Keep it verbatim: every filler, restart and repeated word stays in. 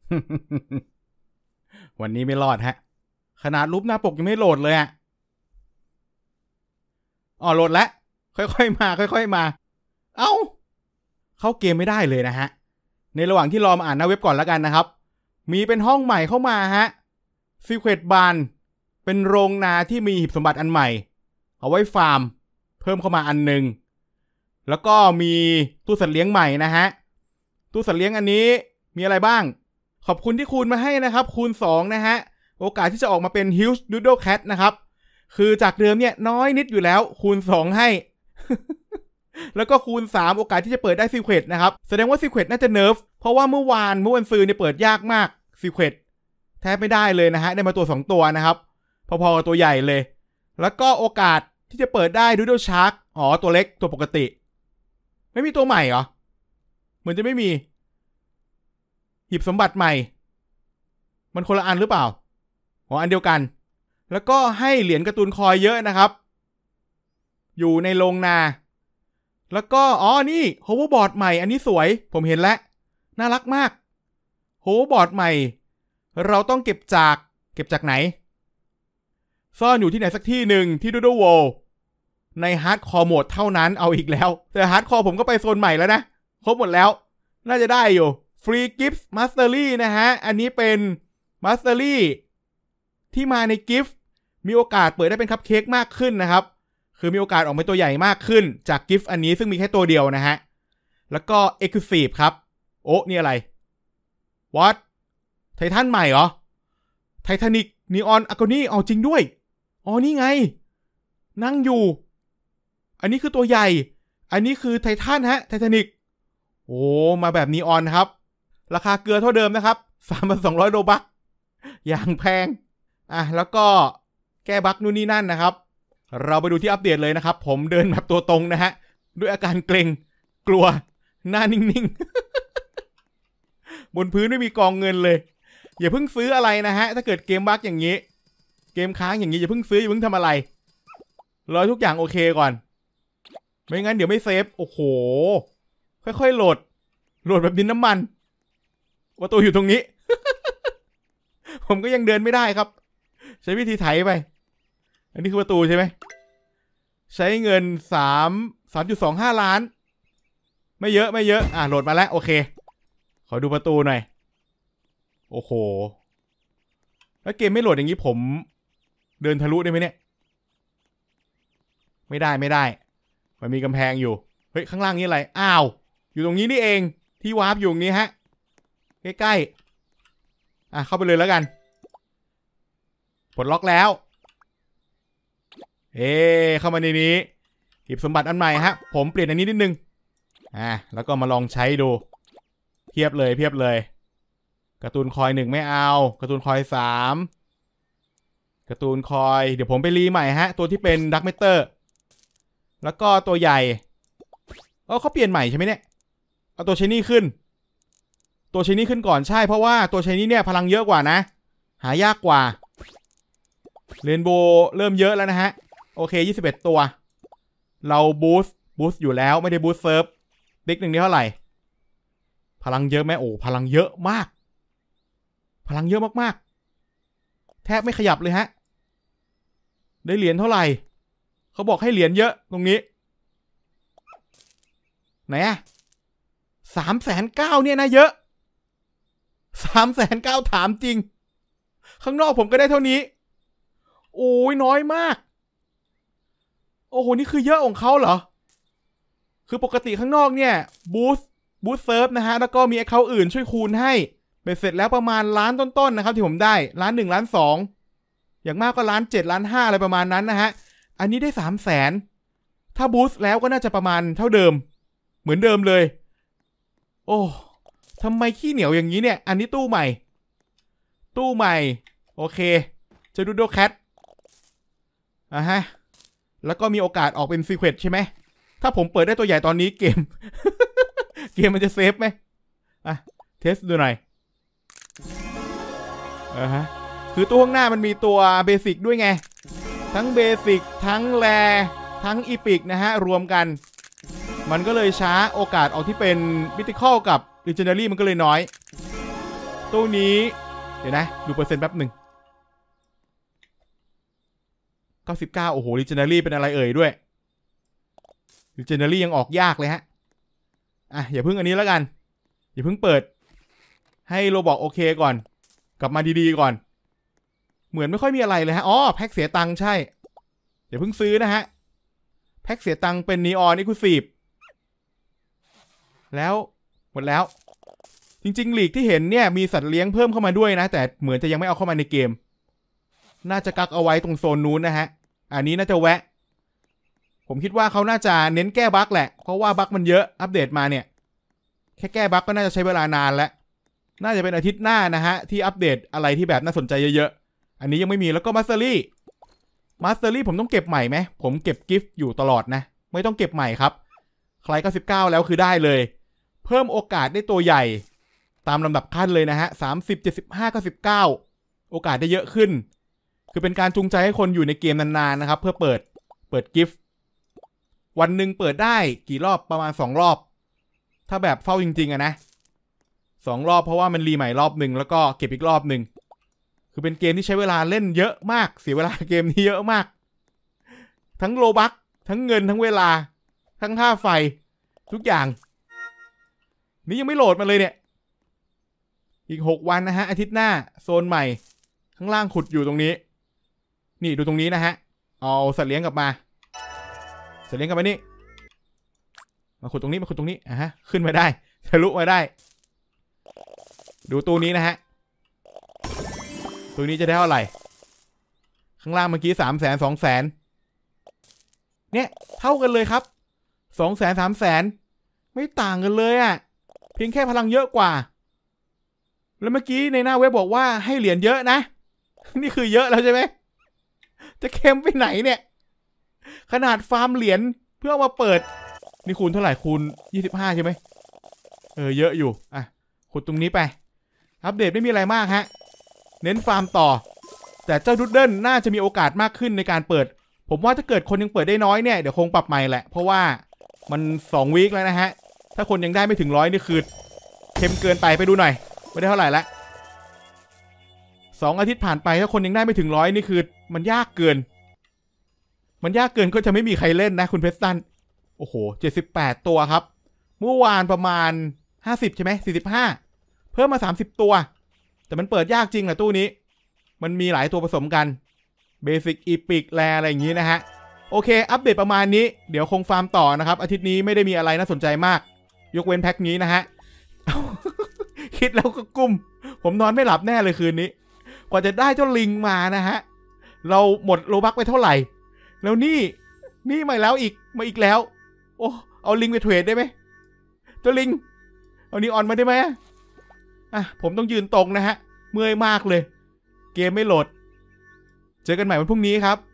วันนี้ไม่รอดฮะขนาดรูปหน้าปกยังไม่โหลดเลยอ่ะอ๋อโหลดแล้วค่อยๆมาค่อยๆมาเอ้าเข้าเกมไม่ได้เลยนะฮะในระหว่างที่รอมาอ่านหน้าเว็บก่อนแล้วกันนะครับมีเป็นห้องใหม่เข้ามาฮะ Secret Barn เป็นโรงนาที่มีหีบสมบัติอันใหม่เอาไว้ฟาร์มเพิ่มเข้ามาอันนึงแล้วก็มีตู้สัตว์เลี้ยงใหม่นะฮะตู้สัตว์เลี้ยงอันนี้มีอะไรบ้างขอบคุณที่คูณมาให้นะครับคูณสองนะฮะโอกาสที่จะออกมาเป็น Huge Doodle Cat นะครับคือจากเดิมเนี่ยน้อยนิดอยู่แล้วคูณสองให้ แล้วก็คูณสามโอกาสที่จะเปิดได้ Secret นะครับแสดงว่า Secret น่าจะเนิร์ฟเพราะว่าเมื่อวานเมื่อวันซืนเนี่ยเปิดยากมาก Secret แทบไม่ได้เลยนะฮะได้มาตัวสองตัวนะครับพอๆกับตัวใหญ่เลยแล้วก็โอกาสที่จะเปิดได้ Doodle Shark อ๋อตัวเล็กตัวปกติไม่มีตัวใหม่เหรอเหมือนจะไม่มีหยิบสมบัติใหม่มันคนละอันหรือเปล่าอ๋ออันเดียวกันแล้วก็ให้เหรียญการ์ตูนคอยเยอะนะครับอยู่ในโรงนาแล้วก็อ๋อนี่โฮเวอร์บอร์ดใหม่อันนี้สวยผมเห็นแล้วน่ารักมากโฮเวอร์บอร์ดใหม่เราต้องเก็บจากเก็บจากไหนซ่อนอยู่ที่ไหนสักที่หนึ่งที่ Doodle World ในฮาร์ดคอร์โหมดเท่านั้นเอาอีกแล้วแต่ฮาร์ดคอร์ผมก็ไปโซนใหม่แล้วนะครบหมดแล้วน่าจะได้อยู่ฟรีกิฟต์มาสเตอรี่นะฮะอันนี้เป็นมาสเตอรี่ที่มาในกิฟต์มีโอกาสเปิดได้เป็นคัพเค้กมากขึ้นนะครับคือมีโอกาสออกเป็นตัวใหญ่มากขึ้นจากกิฟต์อันนี้ซึ่งมีแค่ตัวเดียวนะฮะแล้วก็ Exclusive ครับโอ้นี่อะไร What ไททันใหม่เหรอไททานิกนีออนอะโกนี่เอาจริงด้วยอ๋อนี่ไงนั่งอยู่อันนี้คือตัวใหญ่อันนี้คือไททันฮะไททานิกโอ้มาแบบนีออนครับราคาเกลือเท่าเดิมนะครับ สามพันสองร้อย โลบัคอย่างแพงอ่ะแล้วก็แก้บั๊กนู่นนี่นั่นนะครับเราไปดูที่อัปเดตเลยนะครับผมเดินแบบตัวตรงนะฮะด้วยอาการเกรงกลัวหน้านิ่งๆ บนพื้นไม่มีกองเงินเลยอย่าเพิ่งซื้ออะไรนะฮะถ้าเกิดเกมบั๊กอย่างนี้เกมค้างอย่างนี้อย่าเพิ่งซื้ออย่าเพิ่งทำอะไรรอทุกอย่างโอเคก่อนไม่งั้นเดี๋ยวไม่เซฟโอ้โหค่อยๆโหลดโหลดแบบดินน้ำมันประตูอยู่ตรงนี้ ผมก็ยังเดินไม่ได้ครับใช้วิธีไถไปอันนี้คือประตูใช่ไหมใช้เงินสามสามจุดสองห้าล้านไม่เยอะไม่เยอะอ่ะโหลดมาแล้วโอเคขอดูประตูหน่อยโอ้โหแล้วเกมไม่โหลดอย่างนี้ผมเดินทะลุได้ไหมเนี่ยไม่ได้ไม่ได้มันมีกำแพงอยู่เฮ้ยข้างล่างนี่อะไรอ้าวอยู่ตรงนี้นี่เองที่วาร์ปอยู่ตรงนี้ฮะใกล้ๆอ่ะเข้าไปเลยแล้วกันปลดล็อกแล้วเอ๊เข้ามาในนี้หยิบสมบัติอันใหม่ฮะผมเปลี่ยนอันนี้นิดนึงอ่ะแล้วก็มาลองใช้ดูเพียบเลยเพียบเลยการ์ตูนคอยหนึ่งไม่เอาการ์ตูนคอยสามการ์ตูนคอยเดี๋ยวผมไปรีใหม่ฮะตัวที่เป็นดักเมเตอร์แล้วก็ตัวใหญ่เออเขาเปลี่ยนใหม่ใช่ไหมเนี่ยเอาตัวชนี่ขึ้นตัวชนี่ขึ้นก่อนใช่เพราะว่าตัวชนี่เนี่ยพลังเยอะกว่านะหายากกว่าเรนโบว์เริ่มเยอะแล้วนะฮะโอเคยี่สิบเอ็ดตัวเราบูสต์บูสต์อยู่แล้วไม่ได้บูสต์เซิร์ฟติ๊กหนึ่งนี้เท่าไหร่พลังเยอะไหมโอ้พลังเยอะมากพลังเยอะมากๆแทบไม่ขยับเลยฮะได้เหรียญเท่าไหร่เขาบอกให้เหรียญเยอะตรงนี้ไหนอะสามแสนเก้าเนี่ยนะเยอะสามแสนเก้าถามจริงข้างนอกผมก็ได้เท่านี้โอ้ยน้อยมากโอ้โหนี่คือเยอะของเขาเหรอคือปกติข้างนอกเนี่ยบูสต์บูสต์เซิร์ฟนะฮะแล้วก็มีแอคเคาท์อื่นช่วยคูณให้เป็นเสร็จแล้วประมาณล้านต้นๆนะครับที่ผมได้ล้านหนึ่งล้านสองอย่างมากก็ล้านเจ็ดล้านห้าอะไรประมาณนั้นนะฮะอันนี้ได้สามแสนถ้าบูสต์แล้วก็น่าจะประมาณเท่าเดิมเหมือนเดิมเลยโอ้ทำไมขี้เหนียวอย่างนี้เนี่ยอันนี้ตู้ใหม่ตู้ใหม่โอเคจะดูโดแคทอ่ะฮะแล้วก็มีโอกาสออกเป็นซีเควนต์ใช่ไหมถ้าผมเปิดได้ตัวใหญ่ตอนนี้เกม เกมมันจะเซฟไหมอ่ะเทสดูหน่อยอ่ะฮะคือตัวข้างหน้ามันมีตัวเบสิกด้วยไงทั้งเบสิกทั้งแรทั้งอีพิกนะฮะรวมกันมันก็เลยช้าโอกาสออกที่เป็นมิติคอลกับลีเจนดารี่มันก็เลยน้อยตู้นี้เดี๋ยวนะดูเปอร์เซ็นต์แป๊บหนึ่งเก้าสิบเก้าโอ้โห Legendary เป็นอะไรเอ่ยด้วย Legendary ยังออกยากเลยฮะอ่ะอย่าเพิ่งอันนี้แล้วกันอย่าเพิ่งเปิดให้โรบอกโอเคก่อนกลับมาดีๆก่อนเหมือนไม่ค่อยมีอะไรเลยฮะอ๋อแพ็คเสียตังค์ใช่อย่าเพิ่งซื้อนะฮะแพ็คเสียตังค์เป็นนีออนนี่คุณสีบแล้วหมดแล้วจริงๆลีกที่เห็นเนี่ยมีสัตว์เลี้ยงเพิ่มเข้ามาด้วยนะแต่เหมือนจะยังไม่เอาเข้ามาในเกมน่าจะกักเอาไว้ตรงโซนนู้นนะฮะอันนี้น่าจะแวะผมคิดว่าเขาน่าจะเน้นแก้บั๊กแหละเพราะว่าบั๊กมันเยอะอัปเดตมาเนี่ยแค่แก้บั๊กก็น่าจะใช้เวลานานแล้วน่าจะเป็นอาทิตย์หน้านะฮะที่อัปเดตอะไรที่แบบน่าสนใจเยอะๆอันนี้ยังไม่มีแล้วก็มาสเตอรี่มาสเตอรี่ผมต้องเก็บใหม่ไหมผมเก็บกิฟต์อยู่ตลอดนะไม่ต้องเก็บใหม่ครับใครเก้าสิบเก้าแล้วคือได้เลยเพิ่มโอกาสได้ตัวใหญ่ตามลำดับขั้นเลยนะฮะสามสิบ เจ็ดสิบห้า เก้าสิบเก้าโอกาสได้เยอะขึ้นคือเป็นการจูงใจให้คนอยู่ในเกมนานๆนะครับเพื่อเปิดเปิดกิฟต์วันหนึ่งเปิดได้กี่รอบประมาณสองรอบถ้าแบบเฝ้าจริงๆอะนะสองรอบเพราะว่ามันรีใหม่รอบหนึ่งแล้วก็เก็บอีกรอบหนึ่งคือเป็นเกมที่ใช้เวลาเล่นเยอะมากเสียเวลาเกมนี้เยอะมากทั้งโลบัคทั้งเงินทั้งเวลาทั้งค่าไฟทุกอย่างนี่ยังไม่โหลดมาเลยเนี่ยอีกหกวันนะฮะอาทิตย์หน้าโซนใหม่ข้างล่างขุดอยู่ตรงนี้นี่ดูตรงนี้นะฮะเอาสัตว์เลี้ยงกลับมาสัตว์เลี้ยงกลับมานี่มาขุดตรงนี้มาขุดตรงนี้อ่ะฮะขึ้นมาได้ทะลุมาได้ดูตู้นี้นะฮะตัวนี้จะได้เท่าไหร่ข้างล่างเมื่อกี้สามแสนสองแสนเนี่ยเท่ากันเลยครับสองแสนสามแสนไม่ต่างกันเลยอ่ะเพียงแค่พลังเยอะกว่าแล้วเมื่อกี้ในหน้าเว็บบอกว่าให้เหรียญเยอะนะนี่คือเยอะแล้วใช่ไหมจะเค็มไปไหนเนี่ยขนาดฟาร์มเหรียญเพื่อมาเปิดนี่คูณเท่าไหร่คูณยี่สิบห้าใช่ไหมเออเยอะอยู่อ่ะขุดตรงนี้ไปอัปเดตไม่มีอะไรมากฮะเน้นฟาร์มต่อแต่เจ้าดุดเดิลน่าจะมีโอกาสมากขึ้นในการเปิดผมว่าถ้าเกิดคนยังเปิดได้น้อยเนี่ยเดี๋ยวคงปรับใหม่แหละเพราะว่ามันสองวีคแล้วนะฮะถ้าคนยังได้ไม่ถึงร้อยนี่คือเค็มเกินไปไปดูหน่อยไม่ได้เท่าไหร่ละสองอาทิตย์ผ่านไปถ้าคนยังได้ไม่ถึงร้อยนี่คือมันยากเกินมันยากเกินก็จะไม่มีใครเล่นนะคุณเพสตันโอ้โหเจ็ดสิบแปดตัวครับเมื่อวานประมาณห้าสิบใช่ไหมสี่สิบห้าเพิ่มมาสามสิบตัวแต่มันเปิดยากจริงแหละตู้นี้มันมีหลายตัวผสมกันเบสิกอีพิกแลอะไรอย่างนี้นะฮะโอเคอัปเดตประมาณนี้เดี๋ยวคงฟาร์มต่อนะครับอาทิตย์นี้ไม่ได้มีอะไรน่าสนใจมากยกเว้นแพ็คนี้นะฮะ คิดแล้วก็กุ้มผมนอนไม่หลับแน่เลยคืนนี้กว่าจะได้เจ้าลิงมานะฮะเราหมดโลบัคไปเท่าไหร่แล้วนี่นี่มาแล้วอีกมาอีกแล้วโอ้เอาลิงไปเทรดได้ไหมเจ้าลิงเอานีออนมาได้ไหมอ่ะผมต้องยืนตรงนะฮะเมื่อยมากเลยเกมไม่โหลดเจอกันใหม่วันพรุ่งนี้ครับ